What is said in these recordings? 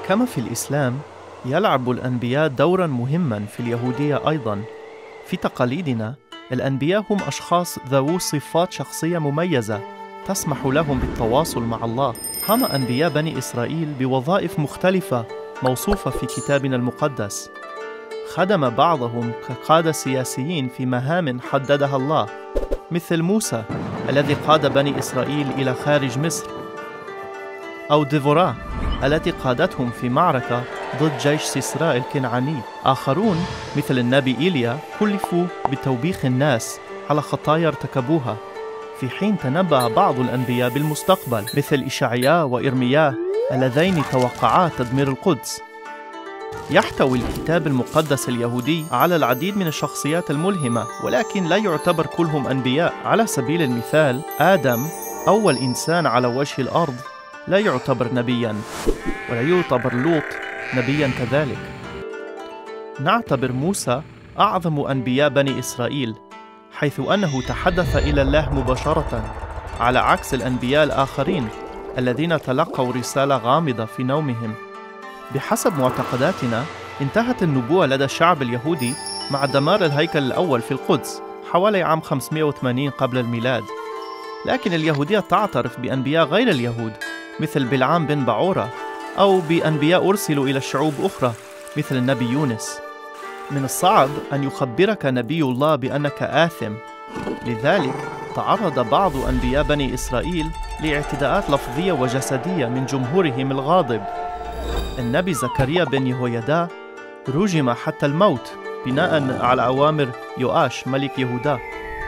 كما في الإسلام، يلعب الأنبياء دوراً مهماً في اليهودية أيضاً. في تقاليدنا، الأنبياء هم أشخاص ذوو صفات شخصية مميزة تسمح لهم بالتواصل مع الله. قام أنبياء بني إسرائيل بوظائف مختلفة موصوفة في كتابنا المقدس. خدم بعضهم كقادة سياسيين في مهام حددها الله، مثل موسى الذي قاد بني إسرائيل إلى خارج مصر، أو ديفوراه التي قادتهم في معركة ضد جيش سيسرا الكنعاني. آخرون مثل النبي إيليا كلفوا بتوبيخ الناس على خطايا ارتكبوها، في حين تنبأ بعض الأنبياء بالمستقبل مثل إشعياء وإرمياه اللذين توقعا تدمير القدس. يحتوي الكتاب المقدس اليهودي على العديد من الشخصيات الملهمة، ولكن لا يعتبر كلهم أنبياء. على سبيل المثال، آدم أول إنسان على وجه الأرض لا يعتبر نبياً، ولا يعتبر لوط نبياً كذلك. نعتبر موسى أعظم أنبياء بني إسرائيل، حيث أنه تحدث إلى الله مباشرة، على عكس الأنبياء الآخرين الذين تلقوا رسالة غامضة في نومهم. بحسب معتقداتنا، انتهت النبوة لدى الشعب اليهودي مع دمار الهيكل الأول في القدس حوالي عام 580 قبل الميلاد. لكن اليهودية تعترف بأنبياء غير اليهود مثل بلعام بن بعورة، أو بأنبياء أرسلوا إلى الشعوب أخرى مثل النبي يونس. من الصعب أن يخبرك نبي الله بأنك آثم، لذلك تعرض بعض أنبياء بني إسرائيل لاعتداءات لفظية وجسدية من جمهورهم الغاضب. النبي زكريا بن يهويدا رُجم حتى الموت بناء على أوامر يؤاش ملك يهودا.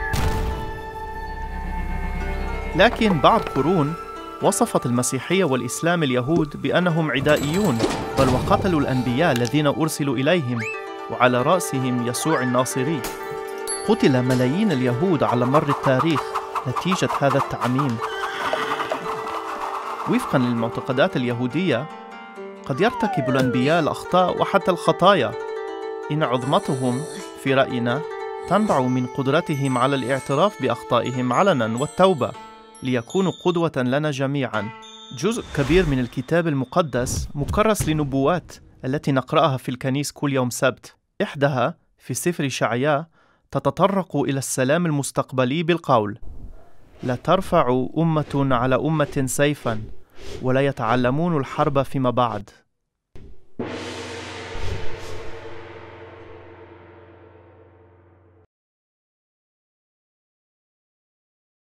لكن بعض قرون وصفت المسيحية والإسلام اليهود بأنهم عدائيون، بل وقتلوا الأنبياء الذين أرسلوا إليهم، وعلى رأسهم يسوع الناصري. قتل ملايين اليهود على مر التاريخ نتيجة هذا التعميم. وفقاً للمعتقدات اليهودية، قد يرتكب الأنبياء الأخطاء وحتى الخطايا، إن عظمتهم في رأينا تنبع من قدرتهم على الاعتراف بأخطائهم علناً والتوبة، ليكونوا قدوة لنا جميعاً. جزء كبير من الكتاب المقدس مكرس لنبوات التي نقرأها في الكنيس كل يوم سبت. إحداها في سفر إشعياء تتطرق إلى السلام المستقبلي بالقول: لا ترفع أمة على أمة سيفاً، ولا يتعلمون الحرب فيما بعد.